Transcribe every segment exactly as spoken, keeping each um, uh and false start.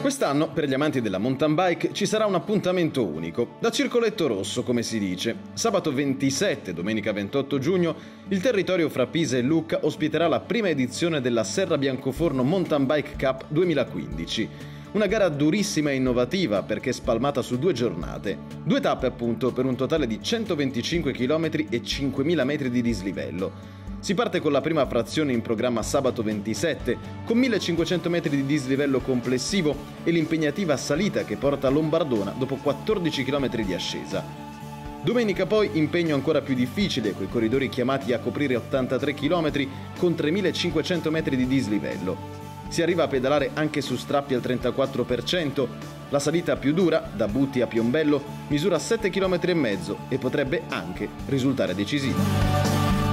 Quest'anno, per gli amanti della mountain bike, ci sarà un appuntamento unico, da circoletto rosso come si dice. Sabato ventisette e domenica ventotto giugno, il territorio fra Pisa e Lucca ospiterà la prima edizione della Serra Biancoforno Mountain Bike Cup duemilaquindici. Una gara durissima e innovativa perché spalmata su due giornate. Due tappe appunto per un totale di centoventicinque chilometri e cinquemila metri di dislivello. Si parte con la prima frazione in programma sabato ventisette, con millecinquecento metri di dislivello complessivo e l'impegnativa salita che porta a Lombardona dopo quattordici chilometri di ascesa. Domenica poi impegno ancora più difficile, coi corridori chiamati a coprire ottantatré chilometri con tremilacinquecento metri di dislivello. Si arriva a pedalare anche su strappi al trentaquattro per cento. La salita più dura, da Butti a Piombello, misura sette chilometri e mezzo e potrebbe anche risultare decisiva.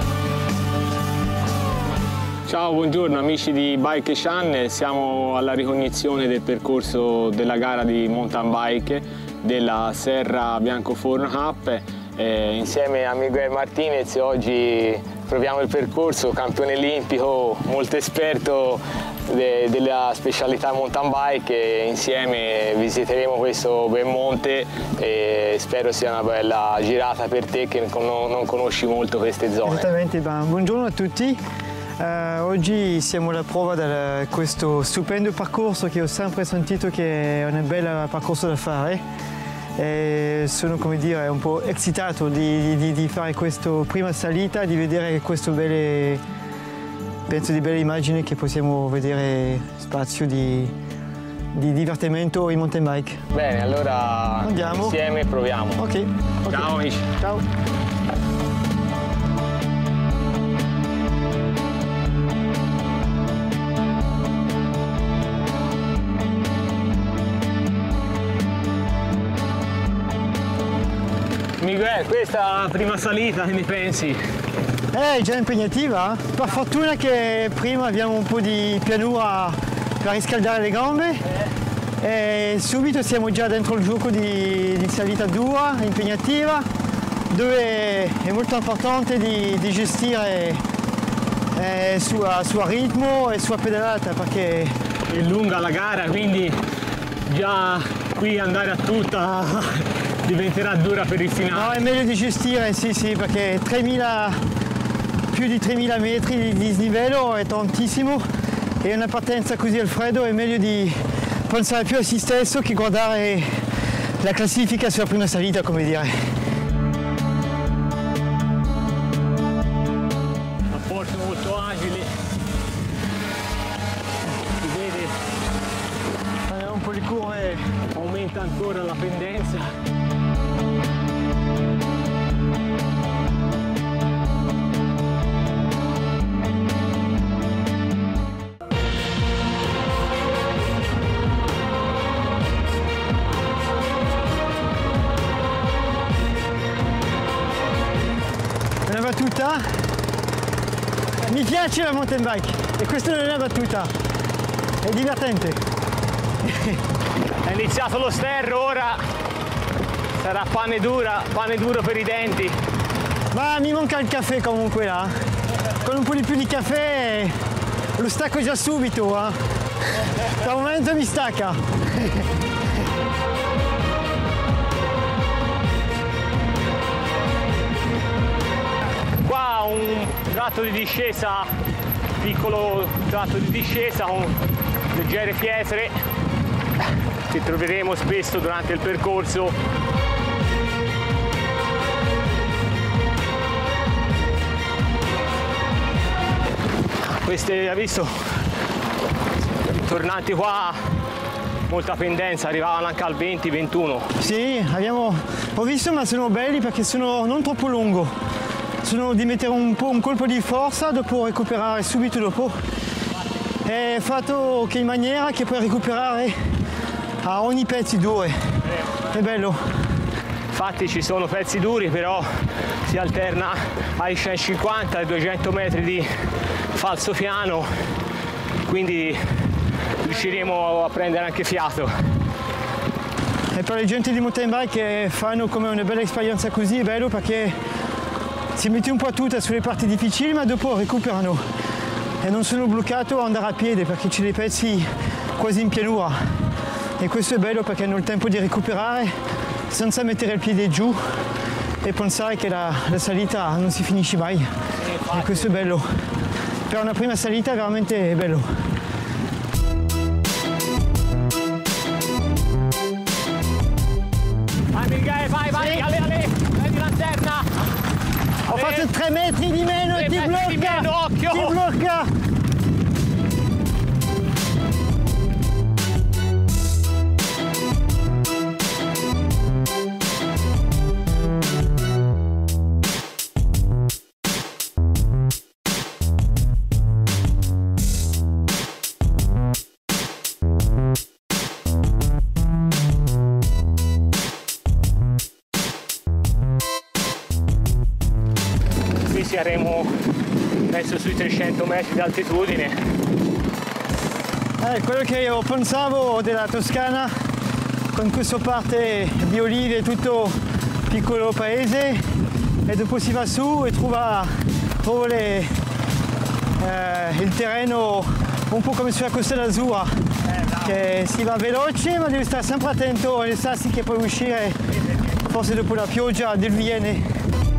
Ciao, buongiorno amici di Bike Channel, siamo alla ricognizione del percorso della gara di mountain bike della Serra Biancoforno Cup. Eh, insieme a Miguel Martinez oggi proviamo il percorso, campione olimpico, molto esperto de della specialità mountain bike, e insieme visiteremo questo bel monte e spero sia una bella girata per te che non, non conosci molto queste zone. Esattamente, buongiorno a tutti. Uh, oggi siamo alla prova di questo stupendo percorso che ho sempre sentito che è un bel percorso da fare e sono, come dire, un po' excitato di, di, di fare questa prima salita, di vedere queste belle, penso di belle immagini che possiamo vedere, spazio di, di divertimento in mountain bike. Bene, allora andiamo insieme proviamo. Ok. okay. Ciao amici. Ciao. Miguel, questa è la prima salita, che ne pensi? È già impegnativa. Per fortuna che prima abbiamo un po' di pianura per riscaldare le gambe e subito siamo già dentro il gioco di, di salita dura, impegnativa, dove è molto importante di, di gestire eh, il suo, suo ritmo e la sua pedalata, perché è lunga la gara, quindi già qui andare a tutta diventerà dura per il finale. No, è meglio di gestire, sì, sì, perché tremila, più di tremila metri di dislivello è tantissimo e una partenza così al freddo è meglio di pensare più a se stesso che guardare la classifica sulla prima salita, come dire. Apporto molto agile, si vede, Facciamo un po' di curve, aumenta ancora la pendenza. Una battuta, mi piace la mountain bike e questa non è una battuta, è divertente. È iniziato lo sterro, ora sarà pane dura, pane duro per i denti. Ma mi manca il caffè comunque là, con un po' di più di caffè lo stacco già subito, eh. Per un momento mi stacca. Qua un tratto di discesa, piccolo tratto di discesa con leggere pietre che troveremo spesso durante il percorso. Queste, hai visto, tornanti qua, molta pendenza, arrivavano anche al venti ventuno. Sì, abbiamo, ho visto, ma sono belli perché sono non troppo lungo. Sono di mettere un po' un colpo di forza, dopo recuperare subito dopo. È fatto che in maniera che puoi recuperare a ogni pezzo duro. È bello. Infatti ci sono pezzi duri, però si alterna ai centocinquanta e duecento metri di falso piano, quindi riusciremo a prendere anche fiato. E per le gente di mountain bike che fanno come una bella esperienza così, è bello perché si mette un po' tutta sulle parti difficili, ma dopo recuperano e non sono bloccato a andare a piedi perché c'è dei pezzi quasi in pianura. e questo è bello perché hanno il tempo di recuperare senza mettere il piede giù e pensare che la, la salita non si finisce mai. E questo è bello. Per una prima salita è veramente bello. Vai Miguel, vai, vai, sì. Ale, ale, prendi lanterna. Ho ale. fatto tre metri di meno e ti blocca, di meno, occhio. ti blocca. Saremo penso sui trecento metri di altitudine. Eh, quello che io pensavo della Toscana, con questa parte di olive, tutto piccolo paese, e dopo si va su e trova, trova le, eh, il terreno un po' come sulla Costa d'Azur, eh, che si va veloce ma devi stare sempre attento alle sassi che puoi uscire forse dopo la pioggia del Viene.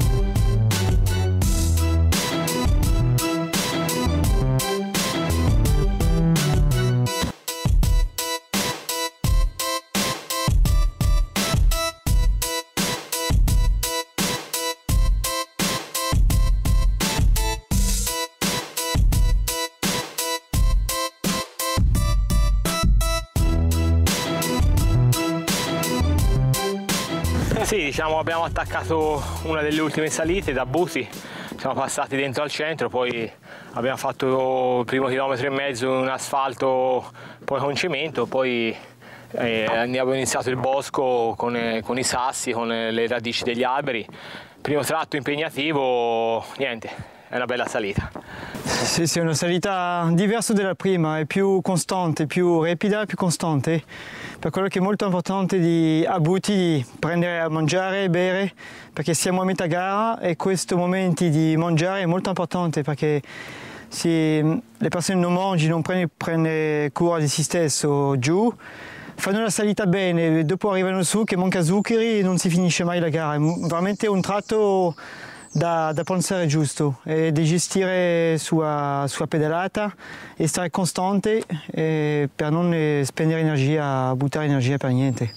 Sì, diciamo abbiamo attaccato una delle ultime salite da Buti, siamo passati dentro al centro, poi abbiamo fatto il primo chilometro e mezzo in asfalto, poi con cemento, poi eh, abbiamo iniziato il bosco con, eh, con i sassi, con eh, le radici degli alberi. Primo tratto impegnativo, niente, è una bella salita. Sì, sì, è una salita diversa dalla prima, è più costante, più rapida, più costante. Per quello che è molto importante di, a Buti di prendere a mangiare e bere, perché siamo a metà gara e questi momenti di mangiare è molto importante perché se le persone non mangiano, non prendono prende cura di se stesso giù, fanno la salita bene, dopo arrivano su che manca zuccheri e non si finisce mai la gara. È veramente un tratto Da, da pensare giusto e di gestire sua, sua pedalata e stare costante e per non spendere energia, buttare energia per niente.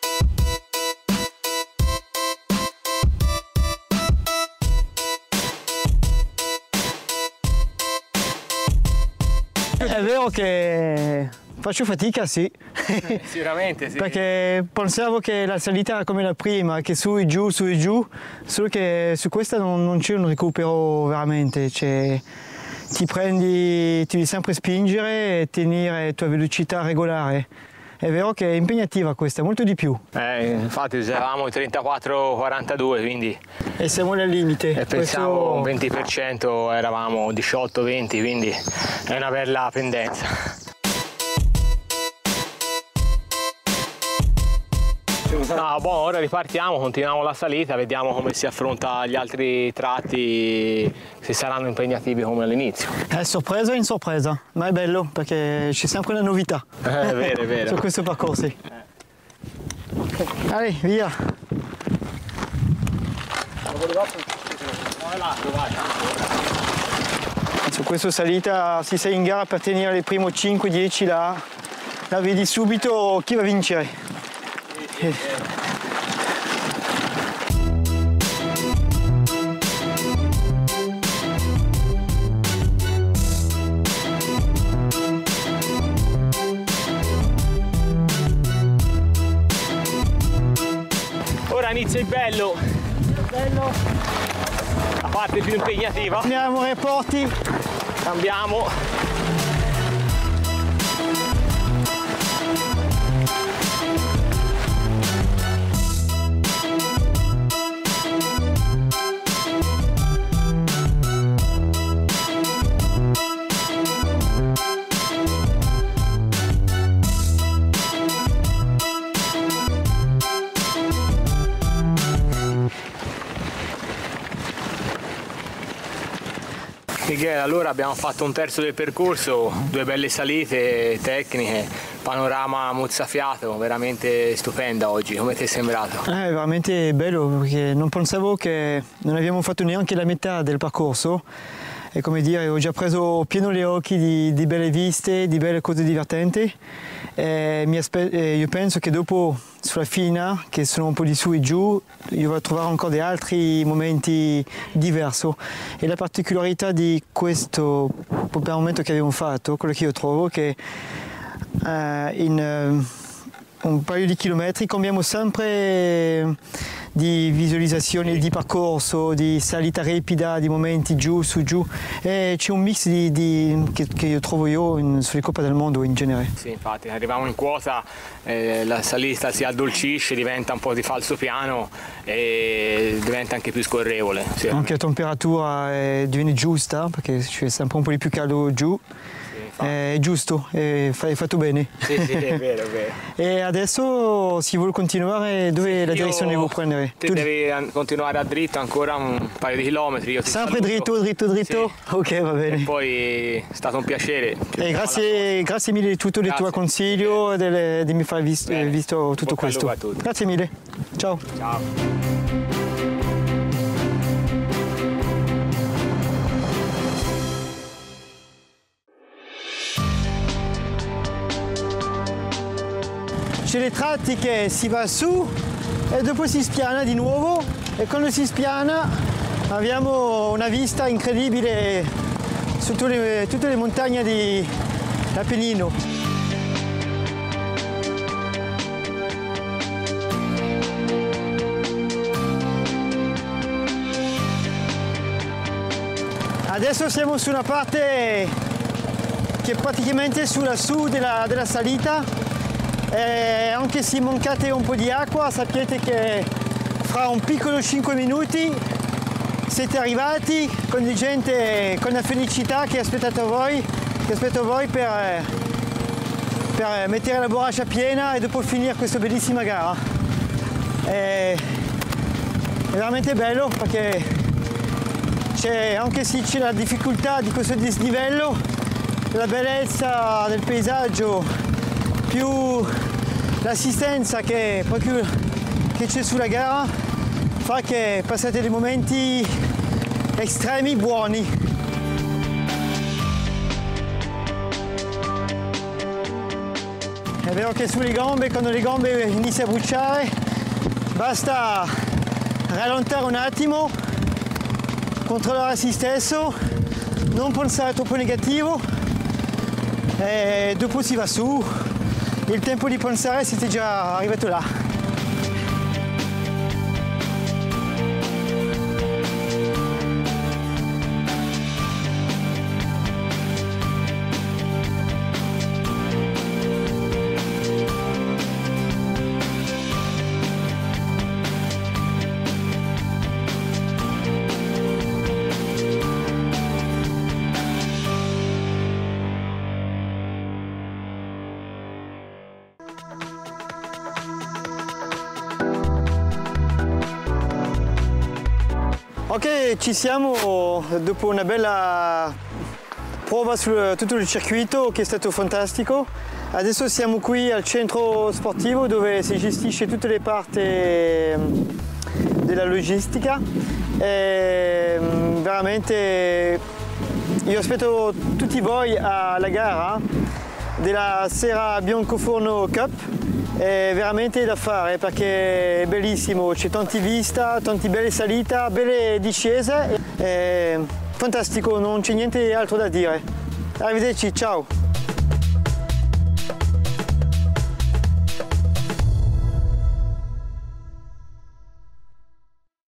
È vero che faccio fatica, sì. Sicuramente sì. Perché pensavo che la salita era come la prima, che su e giù, su e giù, solo che su questa non, non c'è un recupero veramente. Cioè, ti prendi, ti devi sempre spingere e tenere la tua velocità regolare. È vero che è impegnativa questa, molto di più. Eh, infatti usavamo i trentaquattro quarantadue, quindi... E siamo nel limite. E pensavo questo... un venti per cento, eravamo diciotto venti, quindi è una bella pendenza. No, boh, ora ripartiamo, continuiamo la salita, vediamo come si affronta gli altri tratti, se saranno impegnativi come all'inizio. È sorpresa in sorpresa, ma è bello perché c'è sempre una novità. Eh, è vero, è vero. Su questo percorso. Eh. Allez, via! Su questa salita, se sei in gara per tenere le prime cinque dieci là, la vedi subito chi va a vincere. Eh. Ora inizia il bello. Bello. La parte più impegnativa. Andiamo ai porti. Cambiamo. Michele, allora abbiamo fatto un terzo del percorso, due belle salite tecniche, panorama mozzafiato, veramente stupenda oggi. Come ti è sembrato? È veramente bello, perché non pensavo che non abbiamo fatto neanche la metà del percorso. E come dire, ho già preso pieno gli occhi di, di belle viste, di belle cose divertenti. E mi aspe- e io penso che dopo, sulla fine, che sono un po' di su e giù, io vado a trovare ancora degli altri momenti diversi. E la particolarità di questo momento che abbiamo fatto, quello che io trovo, che uh, in uh, un paio di chilometri cambiamo sempre di visualizzazione di percorso, di salita rapida, di momenti giù, su, giù. E c'è un mix di, di, che, che io trovo io in, sulle Coppe del Mondo in genere. Sì, infatti, arriviamo in quota, eh, la salita si addolcisce, diventa un po' di falsopiano e diventa anche più scorrevole. Sì. Anche la temperatura eh, diviene giusta, perché c'è sempre un po' di più caldo giù. È giusto, è fatto bene. Sì, sì, è vero, è vero. E adesso si vuole continuare, dove sì, la direzione devo prendere? Tu devi continuare a dritto ancora un paio di chilometri. Io Sempre dritto, dritto, dritto? Sì. Ok, va bene. E poi è stato un piacere. E grazie, grazie mille di tutto, del tuo consiglio, e di mi fare visto, visto tutto questo. Grazie mille. Ciao. Ciao. C'è le tratti che si va su e dopo si spiana di nuovo, e quando si spiana abbiamo una vista incredibile su tutte le, tutte le montagne dell'Appennino. Adesso siamo su una parte che è praticamente sulla su della, della salita. E anche se mancate un po' di acqua, sapete che fra un piccolo cinque minuti siete arrivati con di gente, con la felicità che aspettate voi, che aspetta voi per, per mettere la borraccia piena e dopo finire questa bellissima gara. E, è veramente bello, perché c'è, anche se c'è la difficoltà di questo dislivello, la bellezza del paesaggio più l'assistenza che, che c'è sulla gara fa che passate dei momenti estremi buoni. È vero che sulle gambe, quando le gambe iniziano a bruciare, basta rallentare un attimo, controllare se stesso, non pensare troppo negativo e dopo si va su. Il tempo di pensare siete già arrivato là. Ok, ci siamo dopo una bella prova su tutto il circuito che è stato fantastico. Adesso siamo qui al centro sportivo dove si gestisce tutte le parti della logistica. E veramente io aspetto tutti voi alla gara della Serra Biancoforno Cup. È veramente da fare perché è bellissimo, c'è tanti vista, tante belle salite, belle discese, è fantastico, non c'è niente altro da dire. Arrivederci, ciao!